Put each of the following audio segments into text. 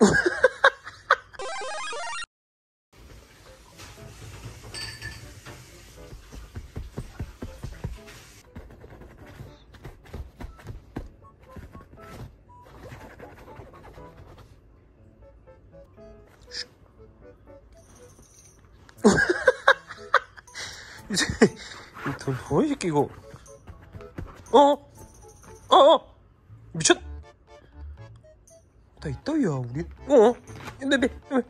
이제 이 새끼 이거 미쳤. 다 있다야 우리. 네.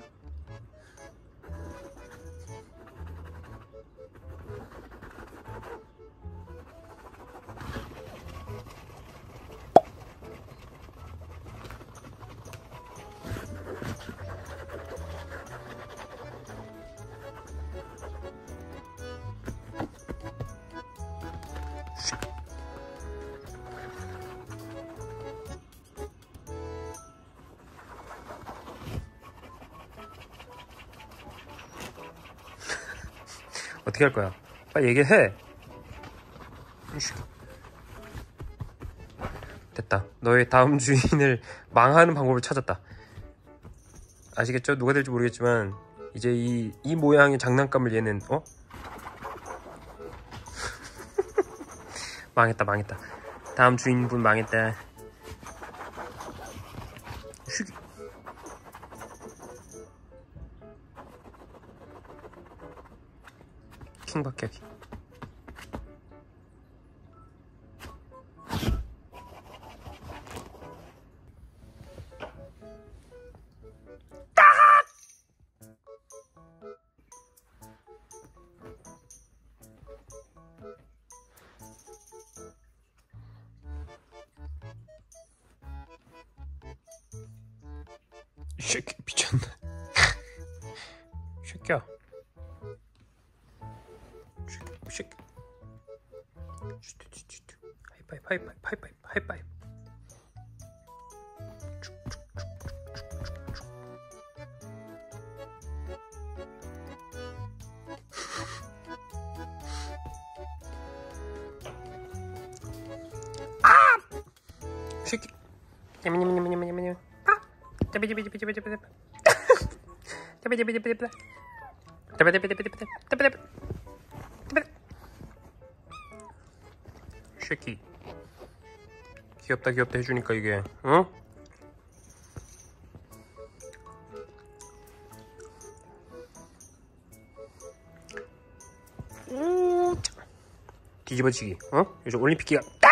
어떻게 할 거야? 빨리 얘기해. 됐다. 너의 다음 주인을 망하는 방법을 찾았다. 아시겠죠? 누가 될지 모르겠지만 이제 이 모양의 장난감을 얘는 망했다. 다음 주인분 망했다. 킹받게. 이 새끼 미쳤네. 새끼야. 새끼. 하이파이브. 새끼. 냠냠냠냠냠냠. 새끼. 귀엽다 해주니까 이게 뒤집어지기. 요즘 올림픽 기간